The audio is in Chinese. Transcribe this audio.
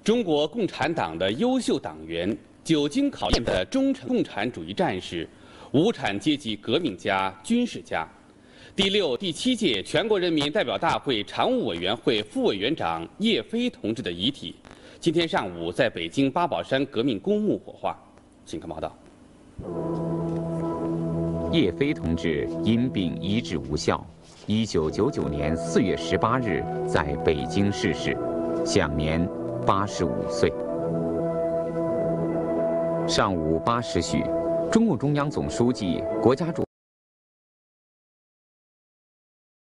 中国共产党的优秀党员、久经考验的忠诚共产主义战士、无产阶级革命家、军事家。第6、第7届全国人民代表大会常务委员会副委员长叶飞同志的遗体，今天上午在北京八宝山革命公墓火化。请看报道。 叶飞同志因病医治无效，1999年4月18日在北京逝世，享年85岁。上午8时许，中共中央总书记、国家主